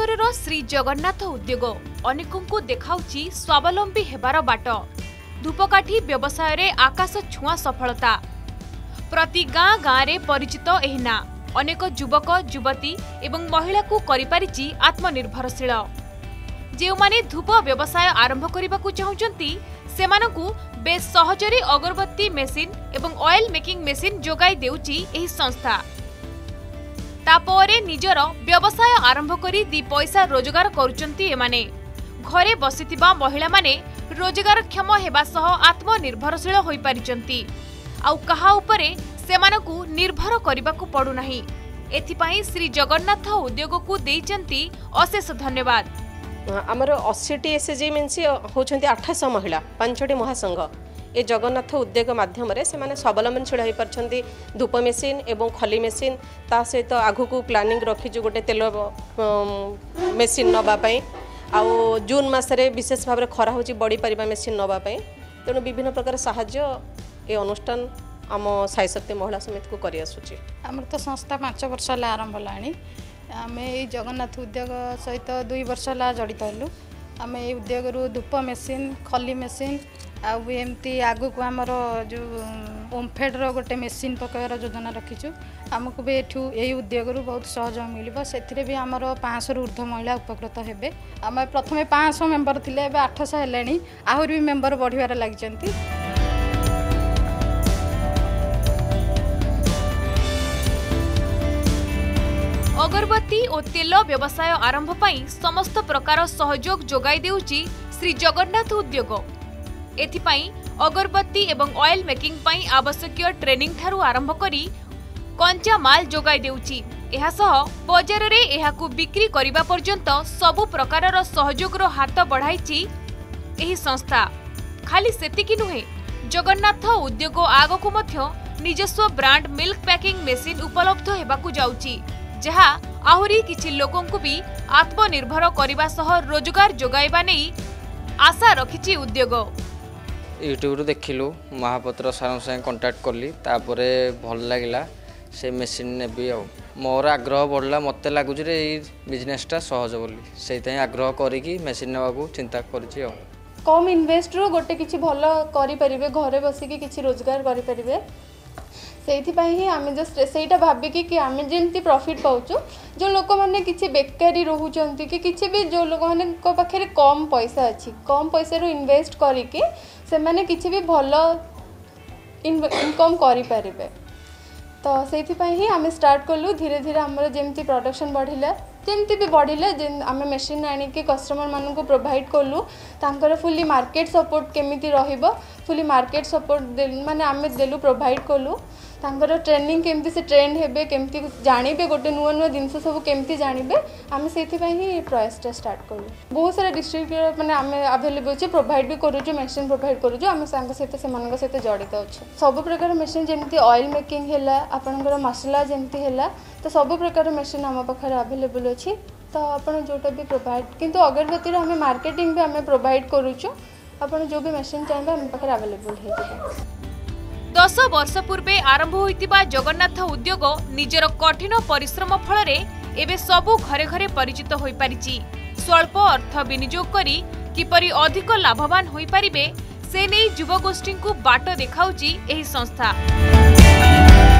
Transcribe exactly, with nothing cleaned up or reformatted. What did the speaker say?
बालेश्वर श्री जगन्नाथ उद्योग अनेकों देखाउची स्वावलंबी हेबार बाट। धूपकाठी व्यवसाय रे आकाश छुआ सफलता। प्रति गाँ गाँ रे परिचित एही ना अनेक युवक युवती एवं महिला को करिपारिची आत्मनिर्भरशील। जेउ माने धूप व्यवसाय आरंभ करने चाहूचंती सेमानकु बेस सहजरे अगरबत्ती मेसिन एवं ऑयल मेकिंग मेसिन जोगाई देउची एही संस्था। तापरे निजर व्यवसाय आरंभ करी दी पैसा रोजगार करुचंती एमाने। घरे बसिथिबा महिला माने रोजगारक्षम हेबा सह आत्मनिर्भरशील होई पारिचंती। आउ कहा उपरे सेमानकु निर्भर करिबाकु पडु नाही। एथिपाई श्री जगन्नाथ उद्योग को देइचंती अशेष धन्यवाद। आमर अस्सी टी एसएचजी मीन्स होचंती आठ सौ महिला पांचटी महासंघ ए जगन्नाथ उद्योग माध्यम से माने स्वावलंबनशील हो पारछंती। धूप मेसिन एवं खली मेसिन ता सहित आगु को प्लानिंग रखीचु गोटे तेल मेसिन नवाई आउ जून मसरे विशेष भाव में खरा होची बड़ी परिबा मेसिन नवाई। तेणु विभिन्न प्रकार साहाय्य ए अनुष्ठान आम साई शक्ति महिला समिति को करि आसुची। आमर तो संस्था पांच वर्ष ला आरंभ लाणी। आम ये जगन्नाथ उद्योग सहित दुई वर्ष ला जड़ित हलु। आम ये उद्योग रु धूप मेसिन खली मेसिन आमती आगु को आमर जो ओमफेड्र गोटे मेसिन पकाइबार योजना रखीचु। आमको भी एठू यही उद्योग रु बहुत सहयोग मिल से भी आमर पाँच रु ऊर्ध्व महिला उपकृत हेबे। आम प्रथम पाँच सौ मेम्बर थिले एबे आठ सौ हेलेनी आहुरी भी मेम्बर बढ़िबार लागिचंती। अगरबत्ती और तेल व्यवसाय आरंभ पाई समस्त प्रकार सहयोग जोगाई देउची श्री जगन्नाथ उद्योग। एथिपाई अगरबत्ती एवं ऑयल मेकिंग पाई आवश्यक ट्रेनिंग ठारू आरंभ करी कंचा माल जोगाई देउची। एहा सह बाजार रे एहाकु बिक्री करिबा पर्यंत सबु प्रकारर सहयोग रो हाथ बढ़ाइची एही संस्था। खाली सेतिकी नुहे जगन्नाथ उद्योग आगको मध्य निजस्व ब्रांड मिल्क पैकिंग मेसिन उपलब्ध हेबाकु जाउची, जहा आहुरी किछि लोकों को भी आत्मनिर्भर करिबा सह रोजगार जोगाइबा नै आशा रखिछि उद्योग। यूट्यूब रू देखिलु महापत्र सार संगे कांटेक्ट कली तापरे भल लागिला से मेसिन नेबी आ मोर आग्रह बढ़ला। मते लागुच रे बिजनेसटा सहज बोली से आग्रह करिकी मेसिन नेबाकू चिंता करिछि। आ कम इन्वेस्ट रो गोटे किछि भल करि परिबे घरे बसिकी किछि रोजगार करि परिबे सेइथिपाई ही आमे जस्ट सेइटा भाबिकी कि आमे जेंती प्रॉफिट पाउचु। जो लोक माने किछि बेकारी रहउचंती कि किछि भी जो लोक माने को पाखरे कम पैसा अछि कम पैसा रो इन्वेस्ट करिके से माने किछि भी भल इनकम करि परिबे। तो सेइथिपाई ही आमे स्टार्ट कलु धीरे धीरे हमर जेंती प्रोडक्शन बढ़िला जेमती भी बढ़िले आमे मशीन आनी के कस्टमर मानन को प्रोवाइड कलु। तांकर फुली मार्केट सपोर्ट केमिति रहिबो फुली मार्केट सपोर्ट माने आमे देलु प्रोवाइड कलु। तांकर ट्रेनिंग केमती से ट्रेंड हेबे केमती जानिबे गोटे नुआ नुआ जिनस सब केमती जानिबे आमे सेथिपाई ही प्रयास स्टार्ट कलु। बहुत सारा डिस्ट्रिक्ट माने आमे अवेलेबल अछि प्रोवाइड भी करूछु मेसिन प्रोवाइड करूछु। आमे सांग सहित से मानक सहित जड़ित अछि। सब प्रकार मेसिन जेमती ऑयल मेकिंग हैला आपनकर मसला जेमती हैला तो सब प्रकार मेसिन आम पाखरे अवेलेबल अछि। तो आपण जोटा भी प्रोवाइड किंतु अगरबत्ती रो आमे मार्केटिंग भी आमे प्रोवाइड करूछु। आपण जो भी मेसिन चाहिबे आम पाखरे अवेलेबल हे। दस वर्ष पूर्वे आरंभ होइतिबा जगन्नाथ उद्योग निजर कठिन परिश्रम फल रे एबे सबु घरे घरे परिचित होई पारिछि। स्वल्प अर्थ विनियोग करी किपरि अधिक लाभवान होई पारिबे से नै युवगोष्ठी को बाट देखाउछि एही संस्था।